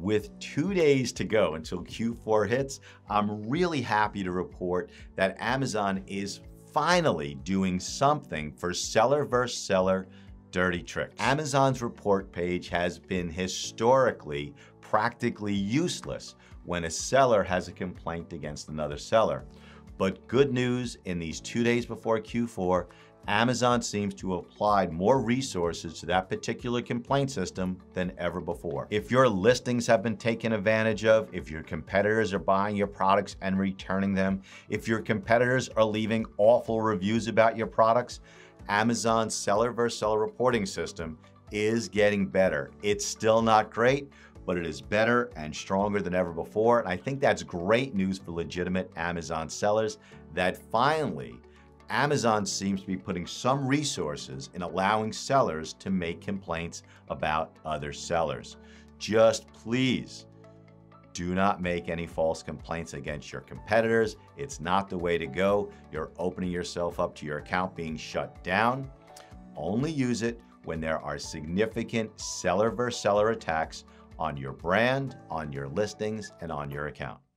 With 2 days to go until Q4 hits, I'm really happy to report that Amazon is finally doing something for seller versus seller dirty tricks. Amazon's report page has been historically practically useless when a seller has a complaint against another seller. But good news, in these 2 days before Q4, Amazon seems to have applied more resources to that particular complaint system than ever before. If your listings have been taken advantage of, if your competitors are buying your products and returning them, if your competitors are leaving awful reviews about your products, Amazon's seller versus seller reporting system is getting better. It's still not great, but it is better and stronger than ever before. And I think that's great news for legitimate Amazon sellers that finally Amazon seems to be putting some resources in allowing sellers to make complaints about other sellers. Just please do not make any false complaints against your competitors. It's not the way to go. You're opening yourself up to your account being shut down. Only use it when there are significant seller versus seller attacks on your brand, on your listings, and on your account.